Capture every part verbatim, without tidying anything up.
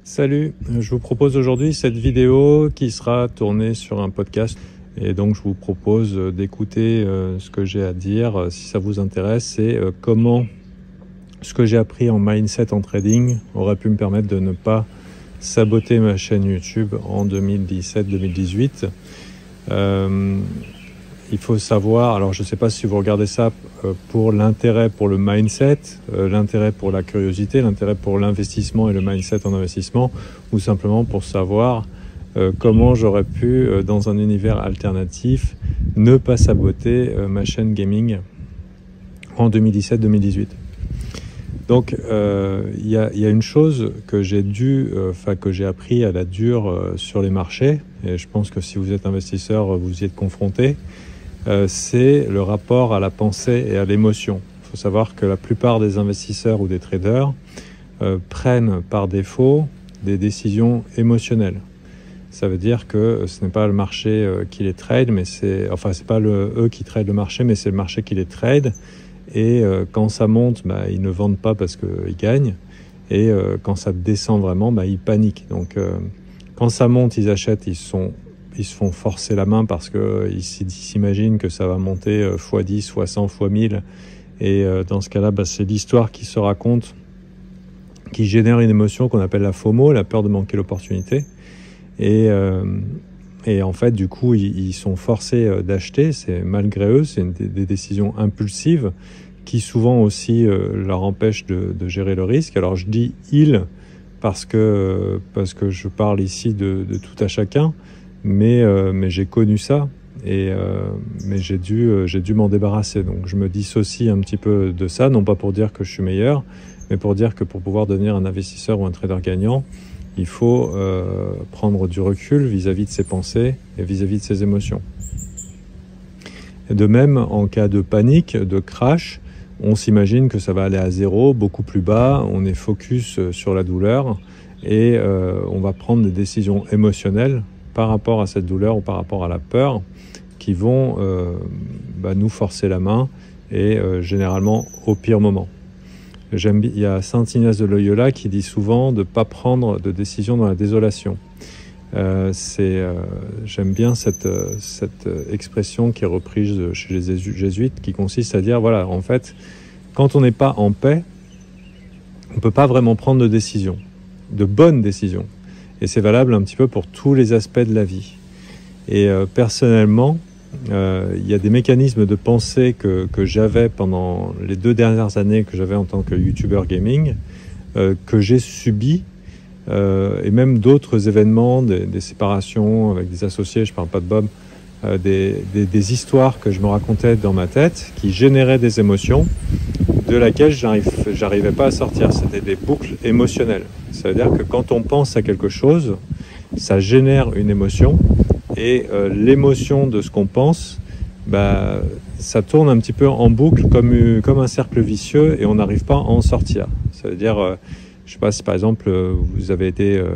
Salut, je vous propose aujourd'hui cette vidéo qui sera tournée sur un podcast et donc je vous propose d'écouter euh, ce que j'ai à dire si ça vous intéresse. C'est euh, comment ce que j'ai appris en mindset en trading aurait pu me permettre de ne pas saboter ma chaîne YouTube en deux mille dix-sept deux mille dix-huit. Euh, il faut savoir, alors je ne sais pas si vous regardez ça euh, pour l'intérêt pour le mindset, euh, l'intérêt pour la curiosité, l'intérêt pour l'investissement et le mindset en investissement, ou simplement pour savoir euh, comment j'aurais pu, euh, dans un univers alternatif, ne pas saboter euh, ma chaîne gaming en deux mille dix-sept deux mille dix-huit. Donc il euh, y, y a une chose que j'ai dû, enfin euh, que j'ai appris à la dure euh, sur les marchés, et je pense que si vous êtes investisseur, vous y êtes confronté, euh, c'est le rapport à la pensée et à l'émotion. Il faut savoir que la plupart des investisseurs ou des traders euh, prennent par défaut des décisions émotionnelles. Ça veut dire que ce n'est pas le marché euh, qui les trade, mais c'est, enfin c'est pas le, eux qui tradent le marché, mais c'est le marché qui les trade. Et euh, quand ça monte, bah, ils ne vendent pas parce qu'ils gagnent. Et euh, quand ça descend vraiment, bah, ils paniquent. Donc euh, quand ça monte, ils achètent, ils, sont, ils se font forcer la main parce qu'ils euh, s'imaginent que ça va monter euh, fois dix, fois cent, fois mille. Et euh, dans ce cas-là, bah, c'est l'histoire qui se raconte, qui génère une émotion qu'on appelle la FOMO, la peur de manquer l'opportunité. Et... Euh, Et en fait, du coup, ils sont forcés d'acheter, c'est malgré eux, c'est une des décisions impulsives qui souvent aussi euh, leur empêchent de, de gérer le risque. Alors je dis « ils » parce que, parce que je parle ici de, de tout à chacun, mais, euh, mais j'ai connu ça, et, euh, mais j'ai dû, euh, j'ai dû m'en débarrasser. Donc je me dissocie un petit peu de ça, non pas pour dire que je suis meilleur, mais pour dire que pour pouvoir devenir un investisseur ou un trader gagnant, il faut euh, prendre du recul vis-à-vis de ses pensées et vis-à-vis de ses émotions. Et de même, en cas de panique, de crash, on s'imagine que ça va aller à zéro, beaucoup plus bas, on est focus sur la douleur et euh, on va prendre des décisions émotionnelles par rapport à cette douleur ou par rapport à la peur qui vont euh, bah, nous forcer la main et euh, généralement au pire moment. J'aime, il y a Saint Ignace de Loyola qui dit souvent de ne pas prendre de décision dans la désolation. Euh, c'est, euh, j'aime bien cette, cette expression qui est reprise chez les jésuites, qui consiste à dire, voilà, en fait, quand on n'est pas en paix, on ne peut pas vraiment prendre de décision, de bonnes décisions. Et c'est valable un petit peu pour tous les aspects de la vie. Et euh, personnellement, il euh, y a des mécanismes de pensée que, que j'avais pendant les deux dernières années que j'avais en tant que YouTuber gaming, euh, que j'ai subi, euh, et même d'autres événements, des, des séparations avec des associés, je ne parle pas de Bob, euh, des, des, des histoires que je me racontais dans ma tête qui généraient des émotions de laquelle j'arrive, j'arrivais pas à sortir. C'était des boucles émotionnelles. Ça veut dire que quand on pense à quelque chose, ça génère une émotion. Et euh, l'émotion de ce qu'on pense, bah, ça tourne un petit peu en boucle comme, comme un cercle vicieux et on n'arrive pas à en sortir. Ça veut dire, euh, je ne sais pas si par exemple vous avez été euh,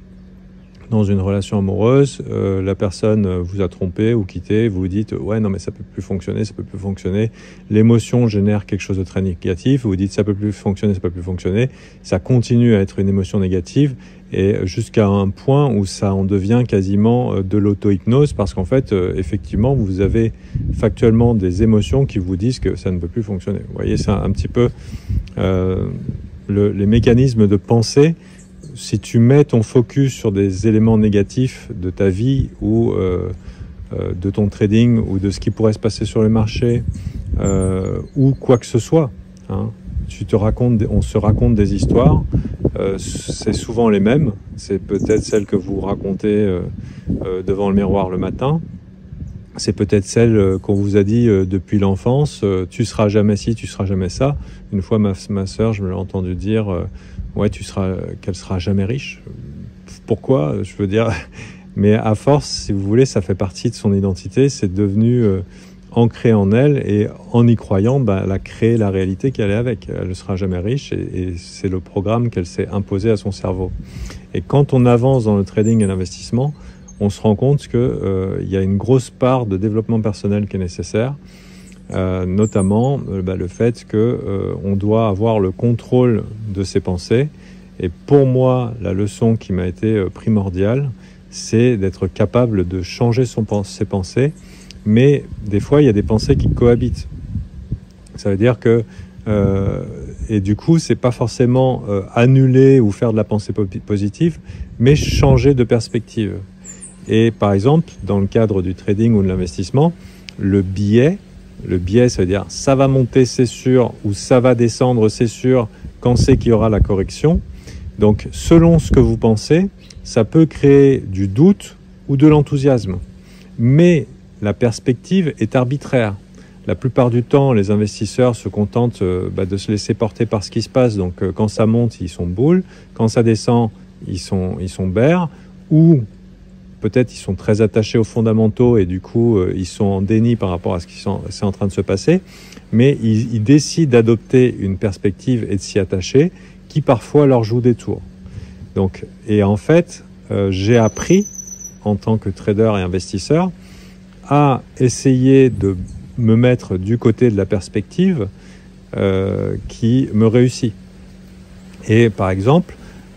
dans une relation amoureuse, euh, la personne vous a trompé ou quitté, vous vous dites « ouais non mais ça peut plus fonctionner, ça peut plus fonctionner ». L'émotion génère quelque chose de très négatif, vous vous dites « ça peut plus fonctionner, ça peut plus fonctionner ». Ça continue à être une émotion négative et jusqu'à un point où ça en devient quasiment de l'auto-hypnose parce qu'en fait, euh, effectivement, vous avez factuellement des émotions qui vous disent que ça ne peut plus fonctionner. Vous voyez, c'est un, un petit peu euh, le, les mécanismes de pensée. Si tu mets ton focus sur des éléments négatifs de ta vie ou euh, euh, de ton trading ou de ce qui pourrait se passer sur le marché euh, ou quoi que ce soit, hein, tu te racontes, on se raconte des histoires, euh, c'est souvent les mêmes, c'est peut-être celles que vous racontez euh, euh, devant le miroir le matin, c'est peut-être celle euh, qu'on vous a dit euh, depuis l'enfance, euh, tu seras jamais ci, tu seras jamais ça. Une fois ma, ma sœur, je me l'ai entendu dire, euh, ouais, tu seras, qu'elle sera jamais riche. Pourquoi? Je veux dire, mais à force, si vous voulez, ça fait partie de son identité, c'est devenu euh, ancré en elle et en y croyant, bah, elle a créé la réalité qu'elle est avec. Elle ne sera jamais riche et, et c'est le programme qu'elle s'est imposé à son cerveau. Et quand on avance dans le trading et l'investissement, on se rend compte qu'il euh, y a une grosse part de développement personnel qui est nécessaire, euh, notamment euh, bah, le fait qu'on euh, doit avoir le contrôle de ses pensées Et pour moi, la leçon qui m'a été primordiale, c'est d'être capable de changer son, ses pensées. Mais des fois, il y a des pensées qui cohabitent. Ça veut dire que... Euh, et du coup, c'est pas forcément euh, annuler ou faire de la pensée positive, mais changer de perspective. Et par exemple, dans le cadre du trading ou de l'investissement, le biais, le biais, ça veut dire ça va monter, c'est sûr, ou ça va descendre, c'est sûr, quand c'est qu'il y aura la correction. Donc, selon ce que vous pensez, ça peut créer du doute ou de l'enthousiasme. Mais la perspective est arbitraire. La plupart du temps, les investisseurs se contentent euh, bah, de se laisser porter par ce qui se passe. Donc, euh, quand ça monte, ils sont bulles. Quand ça descend, ils sont, ils sont bears. Ou peut-être ils sont très attachés aux fondamentaux et du coup, euh, ils sont en déni par rapport à ce qui est en train de se passer. Mais ils, ils décident d'adopter une perspective et de s'y attacher qui parfois leur joue des tours. Donc, et en fait, euh, j'ai appris en tant que trader et investisseur à essayer de me mettre du côté de la perspective euh, qui me réussit. Et par exemple,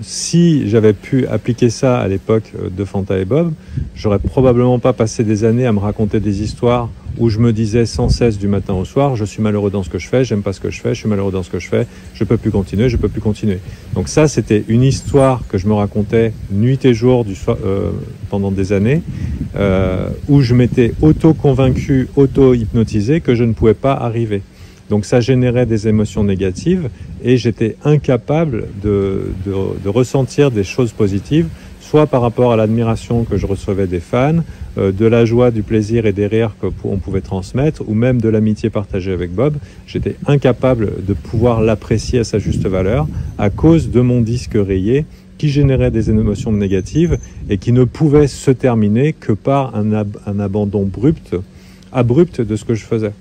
si j'avais pu appliquer ça à l'époque de Fanta et Bob, j'aurais probablement pas passé des années à me raconter des histoires où je me disais sans cesse du matin au soir, je suis malheureux dans ce que je fais, j'aime pas ce que je fais, je suis malheureux dans ce que je fais, je peux plus continuer, je peux plus continuer. Donc ça, c'était une histoire que je me racontais nuit et jour du soir, euh, pendant des années, euh, où je m'étais auto-convaincu, auto-hypnotisé que je ne pouvais pas arriver. Donc ça générait des émotions négatives et j'étais incapable de, de, de ressentir des choses positives, soit par rapport à l'admiration que je recevais des fans, euh, de la joie, du plaisir et des rires qu'on pouvait transmettre, ou même de l'amitié partagée avec Bob. J'étais incapable de pouvoir l'apprécier à sa juste valeur à cause de mon disque rayé qui générait des émotions négatives et qui ne pouvait se terminer que par un, ab un abandon abrupt, abrupt de ce que je faisais.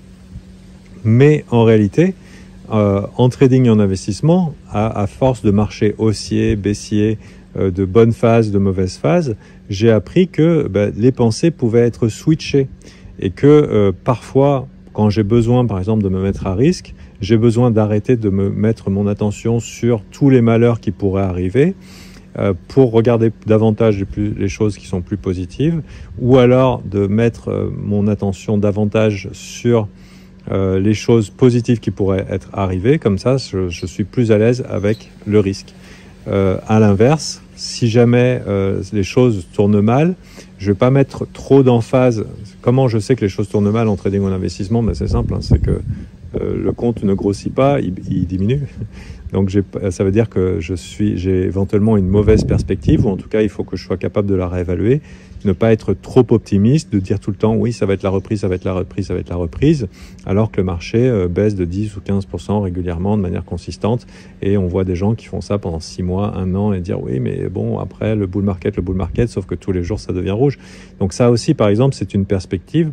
Mais en réalité, euh, en trading et en investissement, à, à force de marcher haussier, baissier, euh, de bonnes phases, de mauvaises phases, j'ai appris que bah, les pensées pouvaient être switchées et que euh, parfois, quand j'ai besoin, par exemple, de me mettre à risque, j'ai besoin d'arrêter de me mettre mon attention sur tous les malheurs qui pourraient arriver euh, pour regarder davantage les, plus, les choses qui sont plus positives, ou alors de mettre euh, mon attention davantage sur Euh, les choses positives qui pourraient être arrivées. Comme ça, je, je suis plus à l'aise avec le risque. Euh, à l'inverse, si jamais euh, les choses tournent mal, je ne vais pas mettre trop d'emphase. Comment je sais que les choses tournent mal en trading ou en investissement? Ben, c'est simple, hein, c'est que euh, le compte ne grossit pas, il, il diminue. Donc ça veut dire que je suis, j'ai éventuellement une mauvaise perspective, ou en tout cas il faut que je sois capable de la réévaluer, ne pas être trop optimiste, de dire tout le temps oui ça va être la reprise, ça va être la reprise, ça va être la reprise, alors que le marché euh, baisse de dix ou quinze pour cent régulièrement de manière consistante, et on voit des gens qui font ça pendant six mois, un an, et dire oui mais bon après le bull market, le bull market, sauf que tous les jours ça devient rouge. Donc ça aussi par exemple c'est une perspective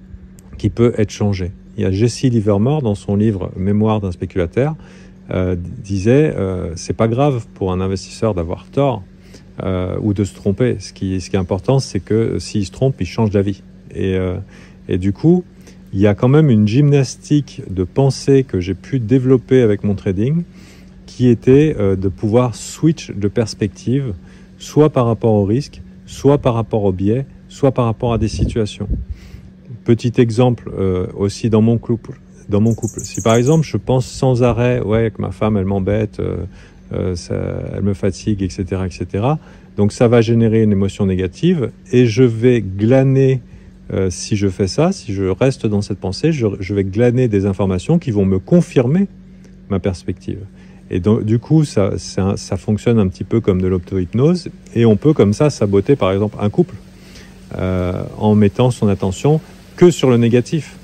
qui peut être changée. Il y a Jesse Livermore dans son livre Mémoire d'un spéculateur, Euh, disait euh, c'est pas grave pour un investisseur d'avoir tort euh, ou de se tromper. Ce qui, ce qui est important, c'est que s'il se trompe, il change d'avis. Et, euh, et du coup, il y a quand même une gymnastique de pensée que j'ai pu développer avec mon trading, qui était euh, de pouvoir switch de perspective, soit par rapport au risque, soit par rapport au biais, soit par rapport à des situations. Petit exemple euh, aussi dans mon couple. Dans mon couple. Si par exemple je pense sans arrêt, ouais, que ma femme elle m'embête, euh, euh, ça, elle me fatigue, et cetera, et cetera. Donc ça va générer une émotion négative et je vais glaner, euh, si je fais ça, si je reste dans cette pensée, je, je vais glaner des informations qui vont me confirmer ma perspective. Et donc du coup ça, ça, ça fonctionne un petit peu comme de l'auto-hypnose et on peut comme ça saboter par exemple un couple euh, en mettant son attention que sur le négatif.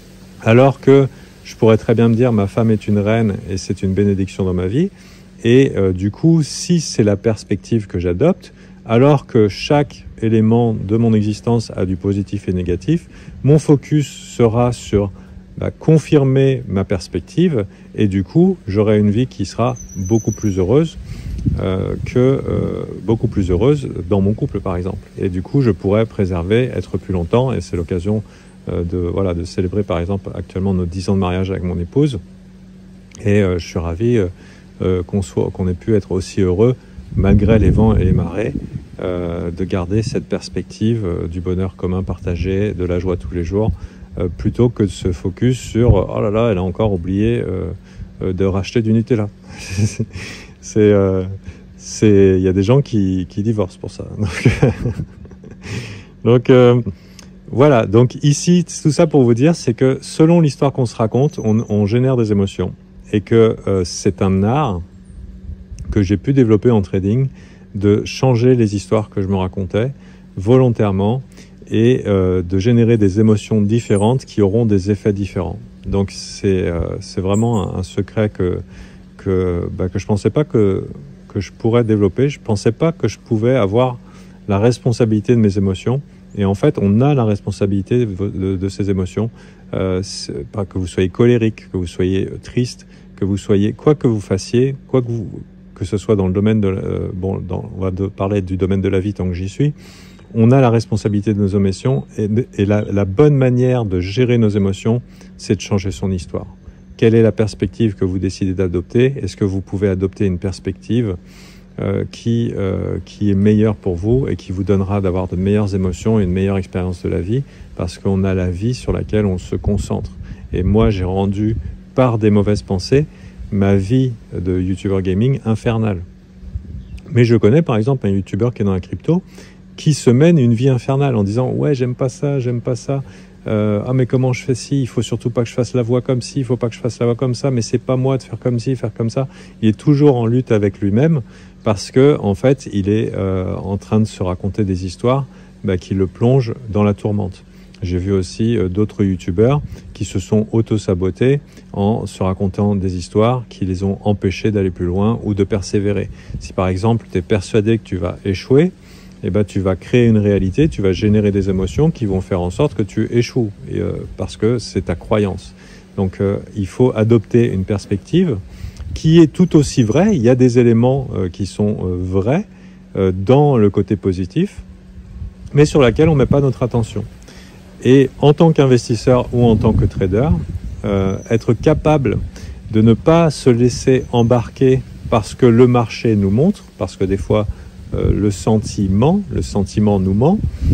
Alors que je pourrais très bien me dire ma femme est une reine et c'est une bénédiction dans ma vie. Et euh, du coup, si c'est la perspective que j'adopte, alors que chaque élément de mon existence a du positif et négatif, mon focus sera sur bah, confirmer ma perspective et du coup, j'aurai une vie qui sera beaucoup plus heureuse euh, que euh, beaucoup plus heureuse dans mon couple par exemple. Et du coup, je pourrais préserver, être plus longtemps et c'est l'occasion De, voilà, de célébrer par exemple actuellement nos dix ans de mariage avec mon épouse et euh, je suis ravi euh, euh, qu'on soit, qu'on ait pu être aussi heureux malgré les vents et les marées, euh, de garder cette perspective euh, du bonheur commun partagé, de la joie tous les jours, euh, plutôt que de se focus sur « oh là là, elle a encore oublié euh, euh, de racheter du Nutella ». C'est, euh, c'est, il y a des gens qui, qui divorcent pour ça. Donc, donc euh, voilà. Donc ici, tout ça pour vous dire, c'est que selon l'histoire qu'on se raconte, on, on génère des émotions et que euh, c'est un art que j'ai pu développer en trading, de changer les histoires que je me racontais volontairement et euh, de générer des émotions différentes qui auront des effets différents. Donc c'est euh, c'est vraiment un, un secret que que bah, que je pensais pas que que je pourrais développer. Je pensais pas que je pouvais avoir la responsabilité de mes émotions. Et en fait, on a la responsabilité de, de, de ces émotions. Euh, pas que vous soyez colérique, que vous soyez triste, que vous soyez quoi que vous fassiez, quoi que vous que ce soit dans le domaine de euh, bon, dans, on va de, parler du domaine de la vie tant que j'y suis. On a la responsabilité de nos émotions et, et la, la bonne manière de gérer nos émotions, c'est de changer son histoire. Quelle est la perspective que vous décidez d'adopter? Est-ce que vous pouvez adopter une perspective euh, qui, euh, qui est meilleure pour vous et qui vous donnera d'avoir de meilleures émotions et une meilleure expérience de la vie? Parce qu'on a la vie sur laquelle on se concentre. Et moi, j'ai rendu par des mauvaises pensées ma vie de YouTuber gaming infernale. Mais je connais par exemple un YouTuber qui est dans la crypto qui se mène une vie infernale en disant « ouais, j'aime pas ça, j'aime pas ça. Euh, ah mais comment je fais ci, il faut surtout pas que je fasse la voix comme ci, il faut pas que je fasse la voix comme ça, mais c'est pas moi de faire comme ci, faire comme ça. » Il est toujours en lutte avec lui-même parce que en fait, il est euh, en train de se raconter des histoires bah, qui le plongent dans la tourmente. J'ai vu aussi euh, d'autres youtubeurs qui se sont auto-sabotés en se racontant des histoires qui les ont empêchés d'aller plus loin ou de persévérer. Si par exemple tu es persuadé que tu vas échouer, eh ben, tu vas créer une réalité, tu vas générer des émotions qui vont faire en sorte que tu échoues, et, euh, parce que c'est ta croyance. Donc euh, il faut adopter une perspective qui est tout aussi vraie. Il y a des éléments euh, qui sont euh, vrais euh, dans le côté positif, mais sur laquelle on ne met pas notre attention. Et en tant qu'investisseur ou en tant que trader, euh, être capable de ne pas se laisser embarquer parce que le marché nous montre, parce que des fois euh, le sentiment, le sentiment nous ment,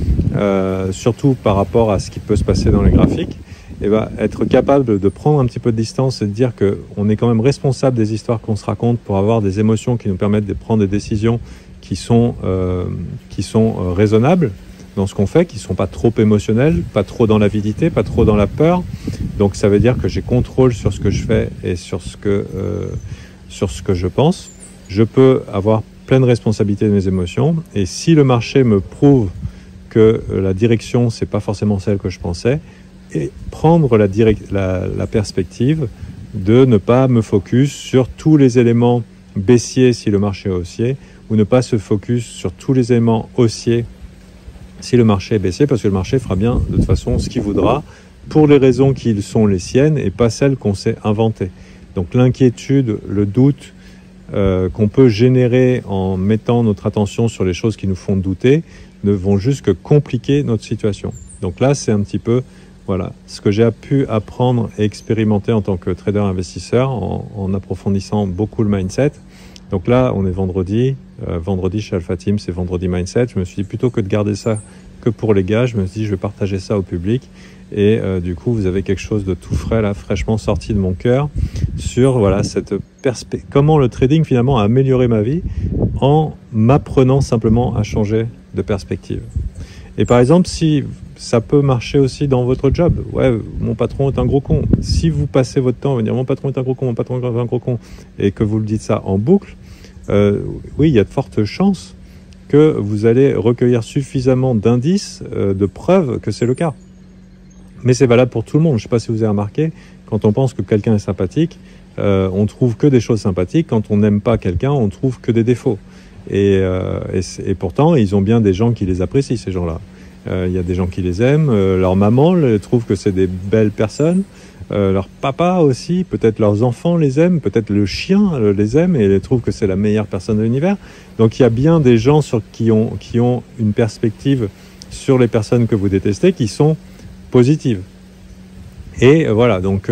euh, surtout par rapport à ce qui peut se passer dans les graphiques, et ben, être capable de prendre un petit peu de distance et de dire qu'on est quand même responsable des histoires qu'on se raconte pour avoir des émotions qui nous permettent de prendre des décisions qui sont, euh, qui sont euh, raisonnables dans ce qu'on fait, qui ne sont pas trop émotionnels, pas trop dans l'avidité, pas trop dans la peur. Donc ça veut dire que j'ai contrôle sur ce que je fais et sur ce que, euh, sur ce que je pense. Je peux avoir pleine responsabilité de mes émotions. Et si le marché me prouve que la direction, c'est pas forcément celle que je pensais, et prendre la, direct, la, la perspective de ne pas me focus sur tous les éléments baissiers si le marché est haussier, ou ne pas se focus sur tous les éléments haussiers si le marché est baissier, parce que le marché fera bien de toute façon ce qu'il voudra pour les raisons qui sont les siennes et pas celles qu'on s'est inventées. Donc l'inquiétude, le doute euh, qu'on peut générer en mettant notre attention sur les choses qui nous font douter ne vont juste que compliquer notre situation. Donc là, c'est un petit peu voilà, ce que j'ai pu apprendre et expérimenter en tant que trader investisseur en, en approfondissant beaucoup le mindset. Donc là, on est vendredi. Euh, vendredi chez Alpha Team, c'est vendredi mindset. Je me suis dit, plutôt que de garder ça que pour les gars, je me suis dit, je vais partager ça au public. Et euh, du coup, vous avez quelque chose de tout frais, là, fraîchement sorti de mon cœur, sur voilà, cette perspe- comment le trading finalement a amélioré ma vie en m'apprenant simplement à changer de perspective. Et par exemple, si ça peut marcher aussi dans votre job. Ouais, mon patron est un gros con. Si vous passez votre temps à dire mon patron est un gros con, mon patron est un gros con, et que vous le dites ça en boucle, euh, oui, il y a de fortes chances que vous allez recueillir suffisamment d'indices, euh, de preuves que c'est le cas. Mais c'est valable pour tout le monde. Je ne sais pas si vous avez remarqué, quand on pense que quelqu'un est sympathique, euh, on trouve que des choses sympathiques. Quand on n'aime pas quelqu'un, on trouve que des défauts. Et, euh, et, et pourtant, ils ont bien des gens qui les apprécient, ces gens-là. Il euh, y a des gens qui les aiment, euh, leur maman les trouve que c'est des belles personnes, euh, leur papa aussi, peut-être leurs enfants les aiment, peut-être le chien euh, les aime et les trouve que c'est la meilleure personne de l'univers. Donc il y a bien des gens sur, qui, ont, qui ont une perspective sur les personnes que vous détestez qui sont positives. Et euh, voilà, donc euh,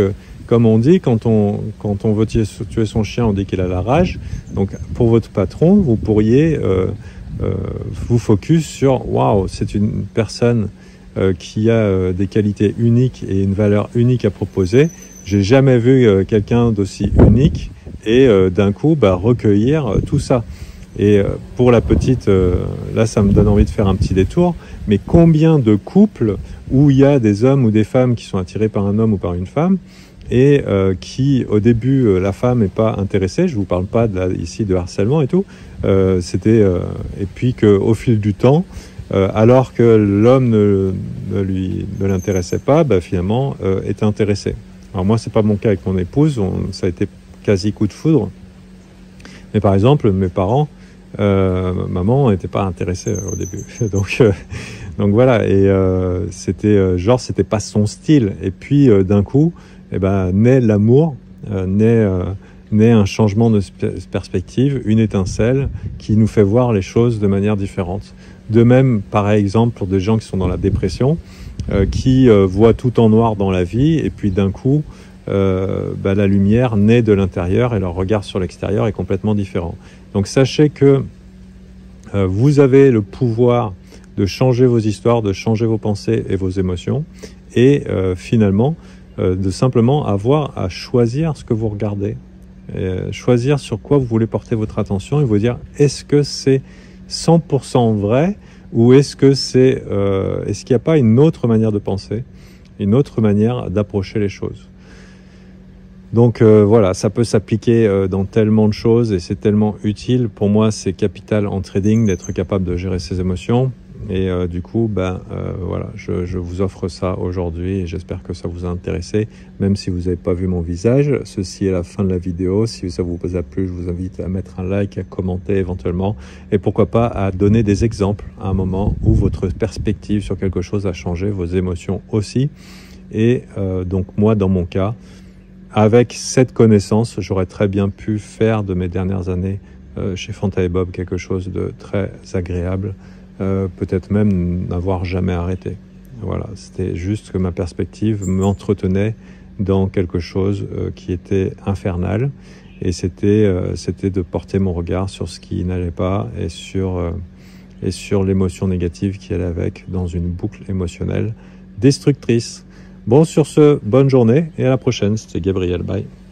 comme on dit, quand on, quand on veut tuer, tuer son chien, on dit qu'il a la rage. Donc pour votre patron, vous pourriez euh, euh, vous focus sur « Waouh, c'est une personne euh, qui a euh, des qualités uniques et une valeur unique à proposer. J'ai jamais vu euh, quelqu'un d'aussi unique. » Et euh, d'un coup, bah, recueillir euh, tout ça. Et euh, pour la petite, euh, là, ça me donne envie de faire un petit détour, mais combien de couples où il y a des hommes ou des femmes qui sont attirés par un homme ou par une femme, et euh, qui, au début, euh, la femme n'est pas intéressée, je vous parle pas de la, ici de harcèlement et tout, euh, c'était, euh, et puis qu'au fil du temps, euh, alors que l'homme ne, ne, lui, ne l'intéressait pas, bah, finalement, euh, est intéressé. Alors moi, c'est pas mon cas avec mon épouse, on, ça a été quasi coup de foudre. Mais par exemple, mes parents, euh, maman n'était pas intéressée au début. donc, euh, donc voilà, et euh, c'était euh, genre, c'était pas son style. Et puis euh, d'un coup, eh ben, naît l'amour, euh, naît, euh, naît un changement de perspective, une étincelle qui nous fait voir les choses de manière différente. De même, par exemple, pour des gens qui sont dans la dépression, euh, qui euh, voient tout en noir dans la vie, et puis d'un coup, Euh, bah, la lumière naît de l'intérieur et leur regard sur l'extérieur est complètement différent. Donc sachez que euh, vous avez le pouvoir de changer vos histoires, de changer vos pensées et vos émotions, et euh, finalement euh, de simplement avoir à choisir ce que vous regardez, et, euh, choisir sur quoi vous voulez porter votre attention et vous dire est-ce que c'est cent pour cent vrai ou est-ce que c'est euh, est-ce qu'il n'y a pas une autre manière de penser, une autre manière d'approcher les choses. Donc euh, voilà, ça peut s'appliquer euh, dans tellement de choses et c'est tellement utile. Pour moi, c'est capital en trading d'être capable de gérer ses émotions. Et euh, du coup, ben euh, voilà, je, je vous offre ça aujourd'hui et j'espère que ça vous a intéressé. Même si vous n'avez pas vu mon visage, ceci est la fin de la vidéo. Si ça vous a plu, je vous invite à mettre un like, à commenter éventuellement et pourquoi pas à donner des exemples à un moment où votre perspective sur quelque chose a changé, vos émotions aussi. Et euh, donc moi, dans mon cas, avec cette connaissance, j'aurais très bien pu faire de mes dernières années euh, chez Fanta et Bob quelque chose de très agréable, euh, peut-être même n'avoir jamais arrêté. Voilà, c'était juste que ma perspective m'entretenait dans quelque chose euh, qui était infernal, et c'était euh, c'était de porter mon regard sur ce qui n'allait pas et sur euh, et sur l'émotion négative qui allait avec, dans une boucle émotionnelle destructrice. Bon, sur ce, bonne journée et à la prochaine. C'était Gabriel. Bye.